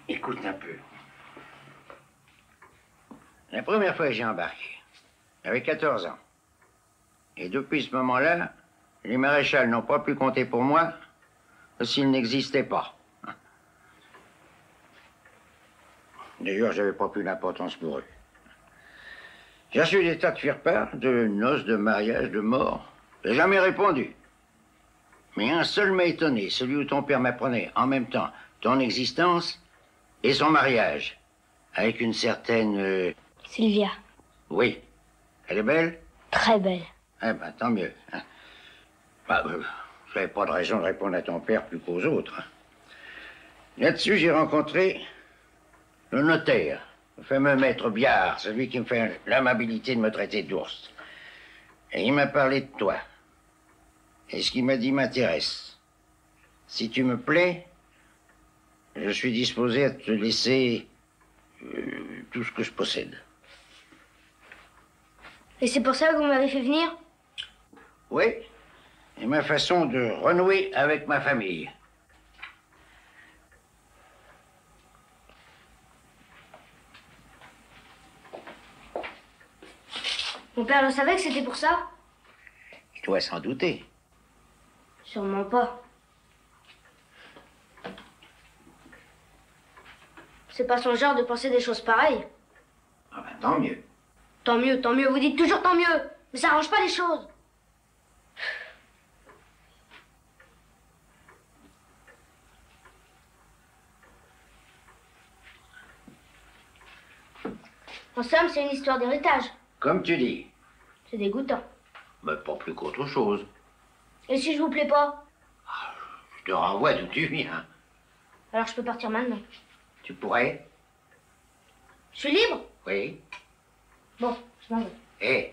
Écoute un peu. La première fois que j'ai embarqué, j'avais 14 ans. Et depuis ce moment-là, les maréchals n'ont pas pu compter pour moi s'ils n'existaient pas. D'ailleurs, j'avais pas plus d'importance pour eux. J'ai reçu des tas de faire-part, de noces, de mariages, de morts. J'ai jamais répondu. Mais un seul m'a étonné, celui où ton père m'apprenait en même temps ton existence et son mariage. Avec une certaine... Sylvia. Oui. Elle est belle? Très belle. Eh ben, tant mieux. J'avais pas de raison de répondre à ton père plus qu'aux autres. Là-dessus, j'ai rencontré le notaire, le fameux maître Biard, celui qui me fait l'amabilité de me traiter d'ours. Et il m'a parlé de toi. Et ce qu'il m'a dit m'intéresse. Si tu me plais, je suis disposé à te laisser tout ce que je possède. Et c'est pour ça que vous m'avez fait venir? Oui, et ma façon de renouer avec ma famille. Mon père le savait que c'était pour ça? Il doit s'en douter. Sûrement pas. C'est pas son genre de penser des choses pareilles. Ah ben, tant mieux. Tant mieux, tant mieux. Vous dites toujours tant mieux. Mais ça arrange pas les choses. En somme, c'est une histoire d'héritage. Comme tu dis. C'est dégoûtant. Mais pas plus qu'autre chose. Et si je vous plais pas? Je te renvoie d'où tu viens. Alors je peux partir maintenant. Tu pourrais? Je suis libre? Oui. Bon, je m'en vais. Hé.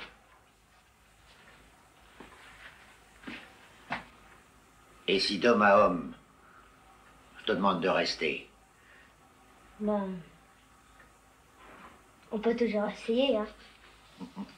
Et si d'homme à homme, je te demande de rester? Bon. On peut toujours essayer, hein.